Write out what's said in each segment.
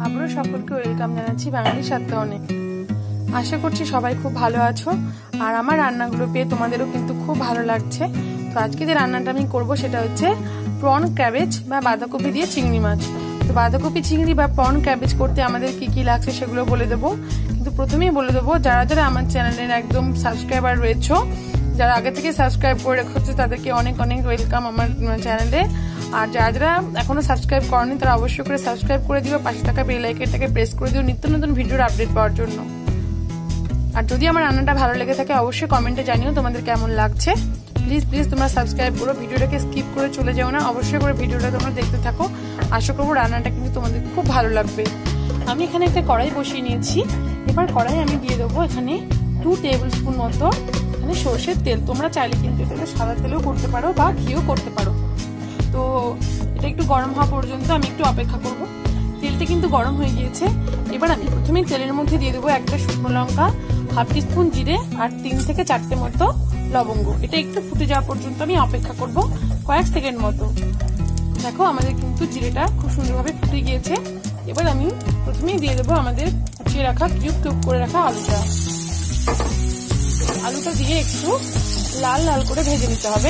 আবারও সকলকে ওয়েলকাম জানাচ্ছি বাঙালি স্বাদকরণে। আশা করছি সবাই খুব ভালো আছো আর আমার রান্নাগুলো পেয়ে তোমাদেরও কিন্তু খুব ভালো লাগছে। তো আজকে যে রান্নাটা আমি করব সেটা হচ্ছে প্রন ক্যাবেজ বা বাঁধাকপি দিয়ে চিংড়ি মাছ। তো বাঁধাকপি চিংড়ি বা প্রন ক্যাবেজ করতে আমাদের কি কি লাগছে সেগুলো বলে দেবো, কিন্তু প্রথমেই বলে দেবো যারা যারা আমার চ্যানেলের একদম সাবস্ক্রাইবার রয়েছো, যারা আগে থেকে সাবস্ক্রাইব করে রেখেছো তাদেরকে অনেক অনেক ওয়েলকাম আমার চ্যানেলে। আর যারা যারা এখনো সাবস্ক্রাইব করেনি তারা অবশ্যই করে সাবস্ক্রাইব করে দিও, পাশে থাকা বেল আইকনটাকে প্রেস করে দিও নিত্য নতুন ভিডিওর আপডেট পাওয়ার জন্য। আর যদি আমার রান্নাটা ভালো লেগে থাকে অবশ্যই কমেন্টে জানিও তোমাদের কেমন লাগছে। প্লিজ প্লিজ তোমরা সাবস্ক্রাইব করো, ভিডিওটাকে স্কিপ করে চলে যাও না, অবশ্যই করে ভিডিওটা তোমরা দেখতে থাকো। আশা করবো রান্নাটা কিন্তু তোমাদের খুব ভালো লাগবে। আমি এখানে একটা কড়াই বসিয়ে নিয়েছি। এবার কড়াই আমি দিয়ে দেবো এখানে 2 টেবিল স্পুন মতো এখানে সর্ষের তেল। তোমরা চাইলে কিন্তু এটাকে সাদা তেলেও করতে পারো বা ঘিও করতে পারো। তো এটা একটু গরম হওয়া পর্যন্ত আমি একটু অপেক্ষা করব। তেলটা কিন্তু গরম হয়ে গিয়েছে। এবার আমি প্রথমে তেলের মধ্যে দিয়ে দেবো একটা শুকনো লঙ্কা, হাফ টিস্পুন জিরে আর 3 থেকে 4টে মতো লবঙ্গ। এটা একটু ফুটে যাওয়া পর্যন্ত আমি অপেক্ষা করব কয়েক সেকেন্ড মতো। দেখো আমাদের কিন্তু জিরেটা খুব সুন্দরভাবে ফুটে গিয়েছে। এবার আমি প্রথমেই দিয়ে দেবো আমাদের কুচিয়ে রাখা কিউব কিউব করে রাখা আলুটা দিয়ে একটু লাল লাল করে ভেজে নিতে হবে।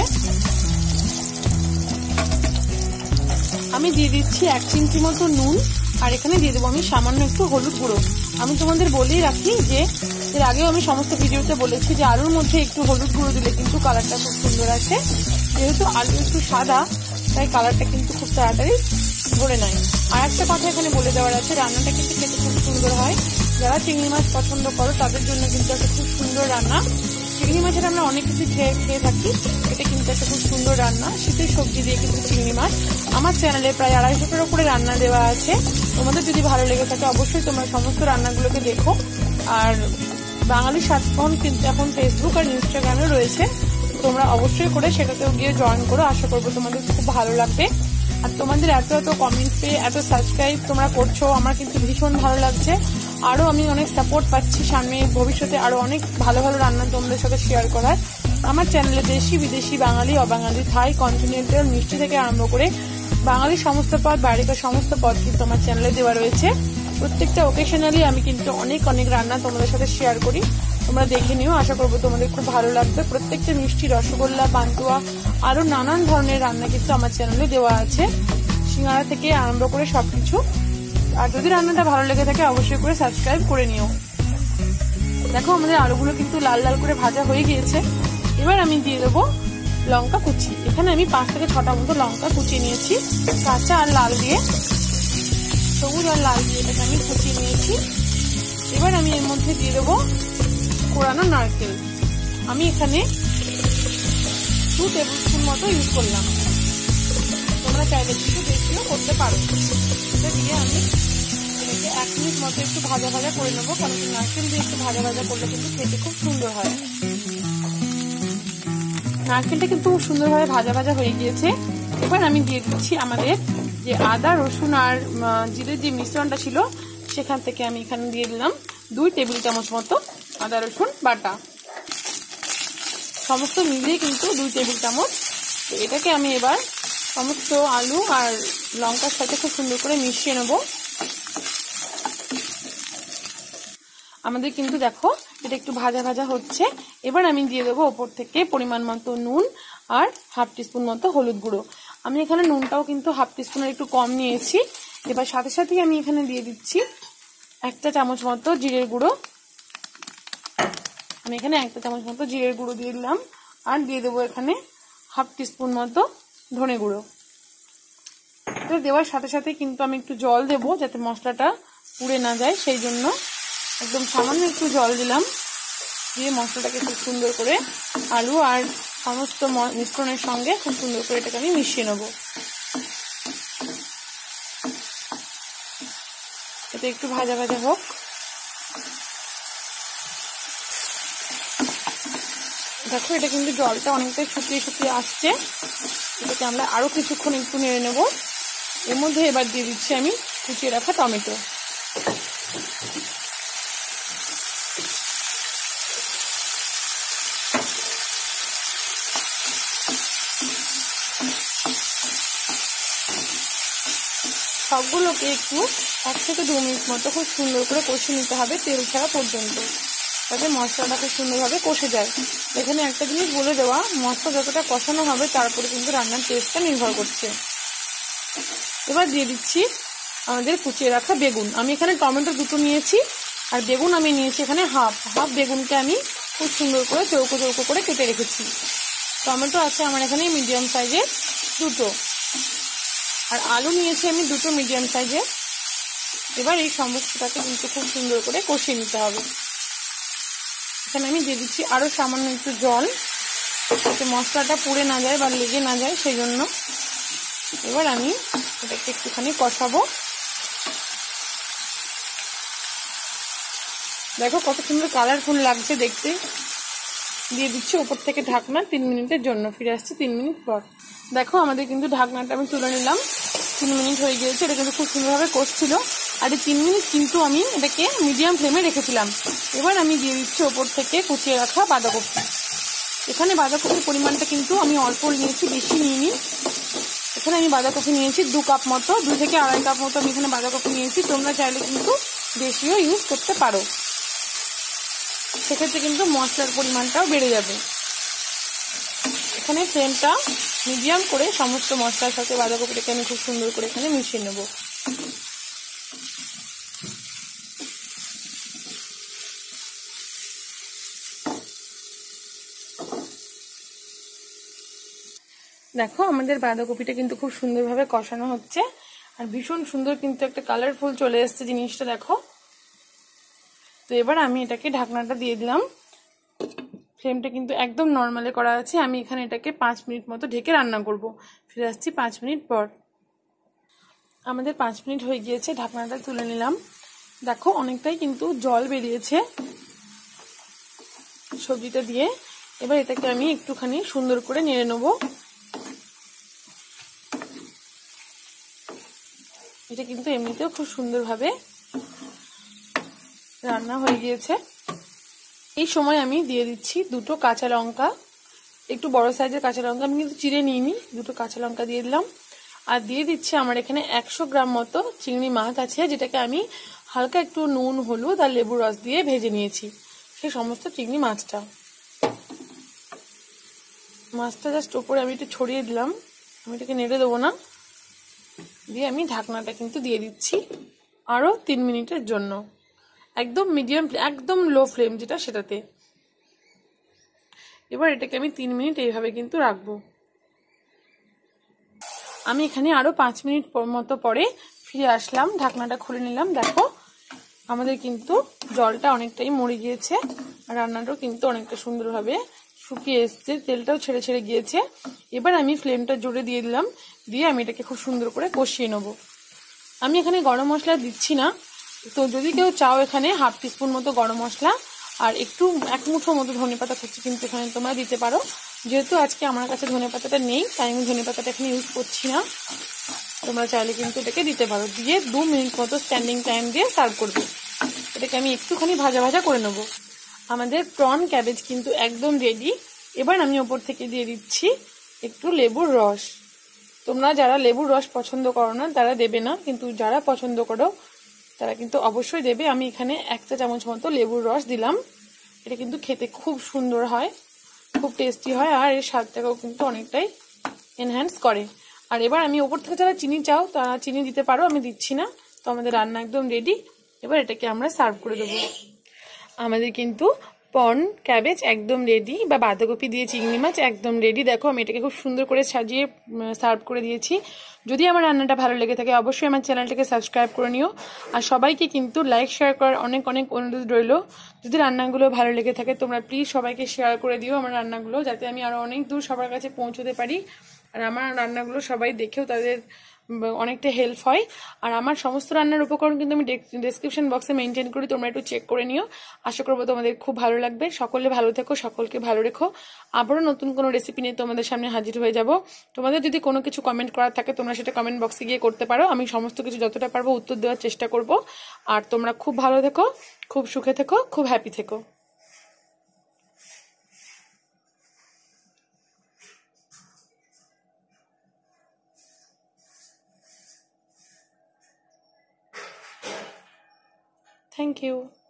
আমি দিয়ে দিচ্ছি 1 চিমটি মতো নুন আর এখানে দিয়ে দেবো আমি সামান্য একটু হলুদ গুঁড়ো। আমি তোমাদের বলেই রাখি যে এর আগেও আমি সমস্ত ভিডিওতে বলেছি যে আলুর মধ্যে একটু হলুদ গুঁড়ো দিলে কিন্তু কালারটা খুব সুন্দর আসে। যেহেতু আলু একটু সাদা তাই কালারটা কিন্তু খুব তাড়াতাড়ি ধরে নেয়। আর একটা কথা এখানে বলে দেওয়ার আছে, রান্নাটা কিন্তু খেতে খুব সুন্দর হয়। যারা চিংড়ি মাছ পছন্দ করো তাদের জন্য কিন্তু একটা খুব সুন্দর রান্না। চিংড়ি মাছের আমরা অনেক কিছু খেয়ে থাকি, এটা কিন্তু একটা খুব সুন্দর রান্না। শীতের সবজি দিয়ে কিন্তু চিংড়ি মাছ আমার চ্যানেলে প্রায় 250টার উপরে রান্না দেওয়া আছে। তোমাদের যদি ভালো লেগে থাকে অবশ্যই তোমরা সমস্ত রান্নাগুলোকে দেখো। আর বাঙালি স্বাদকরণ কিন্তু এখন ফেসবুক আর ইনস্টাগ্রামে রয়েছে, তোমরা অবশ্যই করে সেটাতেও গিয়ে জয়েন করো। আশা করবো তোমাদের খুব ভালো লাগবে। আর তোমাদের এত এত কমেন্ট পেয়ে এত সাবস্ক্রাইব তোমরা করছো আমার কিন্তু ভীষণ ভালো লাগছে। আরো আমি অনেক সাপোর্ট পাচ্ছি, সামনে ভবিষ্যতে আরো অনেক ভালো ভালো রান্না তোমাদের সাথে শেয়ার করার। আমার চ্যানেলে দেশি বিদেশি বাঙালি অবাঙালি থাই কন্টিনেন্টাল মিষ্টি থেকে আরম্ভ করে বাঙালি সমস্ত পদ বাইরেকার সমস্ত পদ কিন্তু আমার চ্যানেলে দেওয়া রয়েছে। প্রত্যেকটা ওকেশনালি আমি কিন্তু অনেক অনেক রান্না তোমাদের সাথে শেয়ার করি, তোমরা দেখে নিও। আশা করবো তোমাদের খুব ভালো লাগবে। প্রত্যেকটা মিষ্টি, রসগোল্লা, পান্তুয়া আরো নানান ধরনের রান্না কিন্তু আমার চ্যানেলে দেওয়া আছে, সিঙ্গারা থেকে আরম্ভ করে সবকিছু। আর যদি রান্নাটা ভালো লেগে থাকে অবশ্যই করে সাবস্ক্রাইব করে নিও। দেখো আমাদের আলুগুলো কিন্তু লাল লাল করে ভাজা হয়ে গিয়েছে। এবার আমি দিয়ে দেবো লঙ্কা কুচি। এখানে আমি 5 থেকে 6টা মতো লঙ্কা কুচিয়ে নিয়েছি, কাঁচা আর লাল দিয়ে, সবুজ আর লাল দিয়ে এটাকে আমি কুচিয়ে নিয়েছি। এবার আমি এর মধ্যে দিয়ে দেবো কোরানো নারকেল। আমি এখানে 2 টেবিল স্পুন মতো ইউজ করলাম, তোমরা চাইলে কিন্তু বেশিও করতে পারো। এটা দিয়ে আমি এটাকে 1 মিনিট মতো একটু ভাজা ভাজা করে নেবো, কারণ নারকেল দিয়ে একটু ভাজা ভাজা করলে কিন্তু খেতে খুব সুন্দর হয়। নারকেলটা কিন্তু সুন্দরভাবে ভাজা ভাজা হয়ে গিয়েছে। এবার আমি দিয়ে দিচ্ছি আমাদের যে আদা রসুন আর জিরের যে মিশ্রণটা ছিল সেখান থেকে আমি এখানে দিয়ে দিলাম 2 টেবিল চামচ মতো আদা রসুন বাটা, সমস্ত মিলিয়ে কিন্তু 2 টেবিল চামচ। তো এটাকে আমি এবার সমস্ত আলু আর লঙ্কার সাথে খুব সুন্দর করে মিশিয়ে নেব। আমাদের কিন্তু দেখো এটা একটু ভাজা ভাজা হচ্ছে। এবার আমি দিয়ে দেবো ওপর থেকে পরিমাণ মতো নুন আর হাফ টিস্পুন মতো হলুদ গুঁড়ো। আমি এখানে নুনটাও কিন্তু হাফ টিস্পুনের একটু কম নিয়েছি। এবার সাথে সাথেই আমি এখানে দিয়ে দিচ্ছি 1 চামচ মতো জিরের গুঁড়ো। আমি এখানে 1 চামচ মতো জিরের গুঁড়ো দিয়ে দিলাম আর দিয়ে দেবো এখানে হাফ টিস্পুন মতো ধনে গুঁড়ো। এটা দেওয়ার সাথে সাথে কিন্তু আমি একটু জল দেবো যাতে মশলাটা পুড়ে না যায়, সেই জন্য একদম সামান্য একটু জল দিলাম, দিয়ে মশলাটাকে খুব সুন্দর করে আলু আর সমস্ত মিশ্রণের সঙ্গে খুব সুন্দর করে এটাকে আমি মিশিয়ে নেবো। এটা একটু ভাজা ভাজা হোক। দেখো এটা কিন্তু জলটা অনেকটাই শুকিয়ে শুকিয়ে আসছে, এটাকে আমরা আরো কিছুক্ষণ একটু নেড়ে নেব। এর মধ্যে এবার দিয়ে দিচ্ছি আমি কুচিয়ে রাখা টমেটো। সবগুলোকে একটু 1 থেকে 2 মিনিট মতো খুব সুন্দর করে কষিয়ে নিতে হবে তেল ছাড়া পর্যন্ত, যাতে মশলাটা খুব সুন্দরভাবে কষে যায়। এখানে একটা জিনিস বলে দেওয়া, মশলা যতটা কষানো হবে তারপরে কিন্তু রান্নার টেস্টটা নির্ভর করছে। এবার দিয়ে দিচ্ছি আমাদের কুচিয়ে রাখা বেগুন। আমি এখানে টমেটো 2টো নিয়েছি, আর বেগুন আমি নিয়েছি এখানে হাফ বেগুনকে আমি খুব সুন্দর করে চৌকো চৌকো করে কেটে রেখেছি। টমেটো আছে আমার এখানে মিডিয়াম সাইজের 2টো, আর আলু নিয়েছি আমি 2টো মিডিয়াম সাইজের। এবার এই সমস্তটাকে কিন্তু খুব সুন্দর করে কষিয়ে নিতে হবে। এখানে আমি দিয়ে দিচ্ছি আরো সামান্য একটু জল, যাতে মশলাটা পুড়ে না যায় বা লেগে না যায় সেই জন্য। এবার আমি এটাকে একটুখানি কষাবো। দেখো কত সুন্দর কালারফুল লাগছে দেখতে। দিয়ে দিচ্ছি উপর থেকে ঢাকনা 3 মিনিটের জন্য। ফিরে আসছি 3 মিনিট পর। দেখো আমাদের কিন্তু ঢাকনাটা আমি তুলে নিলাম, 3 মিনিট হয়ে গিয়েছে। এটা কিন্তু খুব সুন্দরভাবে কষছিল, আর এই 3 মিনিট কিন্তু আমি এটাকে মিডিয়াম ফ্লেমে রেখেছিলাম। এবার আমি দিয়ে দিচ্ছি ওপর থেকে কুচিয়ে রাখা বাঁধাকপি। এখানে বাঁধাকপির পরিমাণটা কিন্তু আমি অল্প নিয়েছি, বেশি নিইনি। এখানে আমি বাঁধাকপি নিয়েছি 2 কাপ মতো, 2 থেকে আড়াই কাপ মতো আমি এখানে বাঁধাকপি নিয়েছি। তোমরা চাইলে কিন্তু বেশিও ইউজ করতে পারো, সেক্ষেত্রে কিন্তু মশলার পরিমাণটাও বেড়ে যাবে। এখানে ফ্লেমটা মিডিয়াম করে সমস্ত মশলার সাথে বাঁধাকপিটাকে আমি খুব সুন্দর করে এখানে মিশিয়ে নেব। দেখো আমাদের বাঁধাকপিটা কিন্তু খুব সুন্দরভাবে কষানো হচ্ছে, আর ভীষণ সুন্দর কিন্তু একটা কালারফুল চলে এসছে জিনিসটা, দেখো। তো এবার আমি এটাকে ঢাকনাটা দিয়ে দিলাম। ফ্লেমটা কিন্তু একদম নর্মালে করা আছে। আমি এখানে এটাকে 5 মিনিট মতো ঢেকে রান্না করব। ফিরে আসছি 5 মিনিট পর। আমাদের 5 মিনিট হয়ে গিয়েছে, ঢাকনাটা তুলে নিলাম। দেখো অনেকটাই কিন্তু জল বেরিয়েছে সবজিটা দিয়ে। এবার এটাকে আমি একটুখানি সুন্দর করে নেড়ে নেব। এটা কিন্তু এমনিতেও খুব সুন্দরভাবে রান্না হয়ে গিয়েছে। এই সময় আমি দিয়ে দিচ্ছি 2টো কাঁচা লঙ্কা, একটু বড় সাইজের কাঁচা লঙ্কা, আমি কিন্তু চিড়ে নিইনি। 2টো কাঁচা লঙ্কা দিয়ে দিলাম। আর দিয়ে দিচ্ছি আমার এখানে 100 গ্রাম মতো চিংড়ি মাছ আছে, যেটাকে আমি হালকা একটু নুন, হলুদ আর লেবু রস দিয়ে ভেজে নিয়েছি। সেই সমস্ত চিংড়ি মাছটা জাস্ট ওপরে আমি একটু ছড়িয়ে দিলাম। আমি এটাকে নেড়ে দেবো না, দিয়ে আমি ঢাকনাটা কিন্তু দিয়ে দিচ্ছি আরো 3 মিনিটের জন্য। একদম মিডিয়াম, একদম লো ফ্লেম যেটা সেটাতে। এবার এটাকে আমি 3 মিনিট এইভাবে কিন্তু রাখবো। আমি এখানে আরো 5 মিনিট মতো পরে ফিরে আসলাম, ঢাকনাটা খুলে নিলাম। দেখো আমাদের কিন্তু জলটা অনেকটাই মরে গিয়েছে, আর রান্নাটাও কিন্তু অনেকটা সুন্দরভাবে শুকিয়ে এসছে, তেলটাও ছেড়ে ছেড়ে গিয়েছে। এবার আমি ফ্লেমটা জোরে দিয়ে দিলাম, দিয়ে আমি এটাকে খুব সুন্দর করে কষিয়ে নেবো। আমি এখানে গরম মশলা দিচ্ছি না, তো যদি কেউ চাও এখানে হাফ টিস্পুন মতো গরম মশলা আর একটু 1 মুঠো মতো ধনেপাতা কুচি কিন্তু এখানে তোমরা দিতে পারো। যেহেতু আজকে আমার কাছে ধনেপাতাটা নেই, তাই আমি ধনেপাতাটা এখানে ইউজ করছি না। তোমরা চাইলে কিন্তু এটাকে দিতে পারো। দিয়ে 2 মিনিট মতো স্ট্যান্ডিং টাইম দিয়ে সার্ভ করবে। এটাকে আমি একটুখানি ভাজা ভাজা করে নেব। আমাদের প্রন ক্যাবেজ কিন্তু একদম রেডি। এবার আমি ওপর থেকে দিয়ে দিচ্ছি একটু লেবুর রস। তোমরা যারা লেবুর রস পছন্দ করো না তারা দেবে না, কিন্তু যারা পছন্দ করো তারা কিন্তু অবশ্যই দেবে। আমি এখানে 1 চা চামচ মতো লেবুর রস দিলাম। এটা কিন্তু খেতে খুব সুন্দর হয়, খুব টেস্টি হয়, আর এর স্বাদটাকেও কিন্তু অনেকটাই এনহ্যান্স করে। আর এবার আমি ওপর থেকে যারা চিনি চাও তারা চিনি দিতে পারো, আমি দিচ্ছি না। তো আমাদের রান্না একদম রেডি। এবার এটাকে আমরা সার্ভ করে দেবো। আমাদের কিন্তু প্রন ক্যাবেজ একদম রেডি, বা বাঁধাকপি দিয়ে চিংড়ি মাছ একদম রেডি। দেখো আমি এটাকে খুব সুন্দর করে সাজিয়ে সার্ভ করে দিয়েছি। যদি আমার রান্নাটা ভালো লেগে থাকে অবশ্যই আমার চ্যানেলটাকে সাবস্ক্রাইব করে নিও। আর সবাইকে কিন্তু লাইক শেয়ার করার অনেক অনেক অনুরোধ রইল। যদি রান্নাগুলো ভালো লেগে থাকে তোমরা প্লিজ সবাইকে শেয়ার করে দিও আমার রান্নাগুলো, যাতে আমি আরও অনেক দূর সবার কাছে পৌঁছতে পারি। আর আমার রান্নাগুলো সবাই দেখেও তাদের অনেকটা হেল্প হয়। আর আমার সমস্ত রান্নার উপকরণ কিন্তু আমি ডেসক্রিপশন বক্সে মেনটেন করি, তোমরা একটু চেক করে নিও। আশা করবো তোমাদের খুব ভালো লাগবে। সকলে ভালো থেকো, সকলকে ভালো রেখো। আবারও নতুন কোনো রেসিপি নিয়ে তোমাদের সামনে হাজির হয়ে যাব। তোমাদের যদি কোনো কিছু কমেন্ট করার থাকে তোমরা সেটা কমেন্ট বক্সে গিয়ে করতে পারো। আমি সমস্ত কিছু যতটা পারবো উত্তর দেওয়ার চেষ্টা করব। আর তোমরা খুব ভালো থেকো, খুব সুখে থেকো, খুব হ্যাপি থেকো। Thank you.